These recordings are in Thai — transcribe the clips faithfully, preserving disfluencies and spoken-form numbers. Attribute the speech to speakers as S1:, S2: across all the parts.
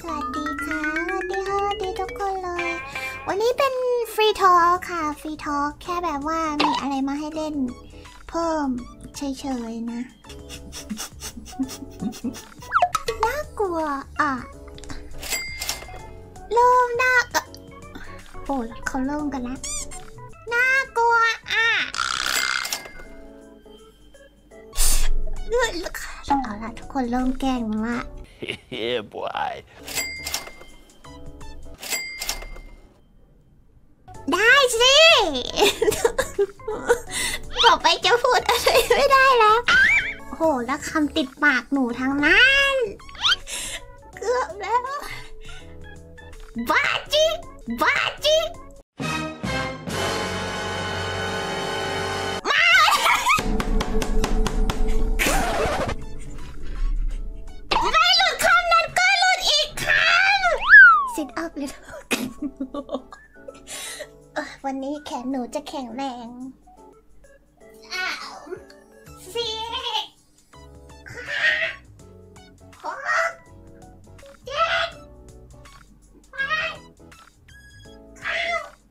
S1: วัสดีค่ะสวัสดีค่ะสวัสดีทุกคนเลยวันนี้เป็นฟรีทอล์กค่ะฟรีทอล์กแค่แบบว่ามีอะไรมาให้เล่นเพิ่มเฉยๆนะน่ากลัวอ่ะเริ่มน่าโอ้เขาเริ่มกันแล้วน่ากลัวอ่ะเอาละทุกคนเริ่มแกล้งมันละ
S2: Yeah, boy.
S1: ได้สิต่อไปจะพูดอะไรไม่ได้แล้วโหแล้วคำติดปากหนูทางนั้นเกือบแล้วบ้าจิบ้าจิมาไม่หลุดคำนั้นก็หลุดอีกคำซิทอัพเลยวันนี้แขนหนูจะแข็งแรงอ้าวสี่หกเจ็ดแปดเก้า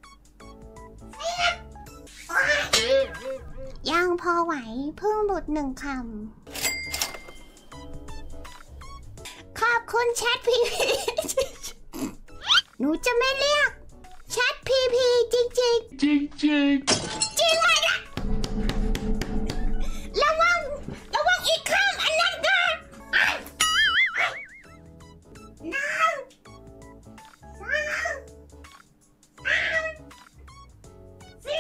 S1: สิบยังพอไหวเพิ่งหลุดหนึ่งคำขอบคุณแชทพีพีหนูจะไม่เรียกแชทพีพีจริงจริงจริงจริงจริงไหมล่ะระวังระวังอีกคำอันนั้นก็น้ำสามสามสี่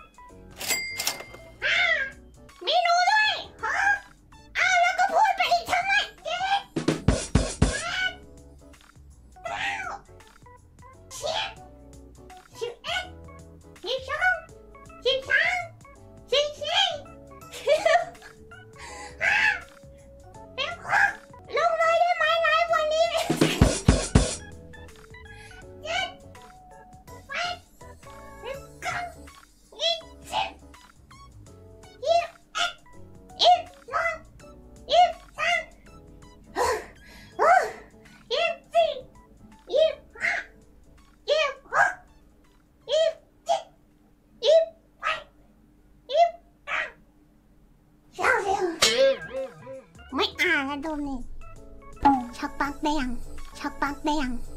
S1: ห้ามีหนูด้วยฮะอ้าวแล้วก็พูดไปอีกทำไมเจ็ดแปดเก้าสิบสิบเอ็ดสิบสองสิบสามสิบสี่ห้าสิบหกลงเลยได้ไหมไลฟ์วันนี้เจ็ดแปดสิบเก้ายี่สิบยี่สิบเอ็ดยี่สิบสองยี่สิบสามยี่สิบสี่ยี่สิบห้ายี่สิบหกยี่สิบเจ็ดยี่สิบแปดยี่สิบเก้าเร็วเร็วไม่อ่านแล้วโดนนี่ชักปลั๊กได้ยังชักปลั๊กได้ยัง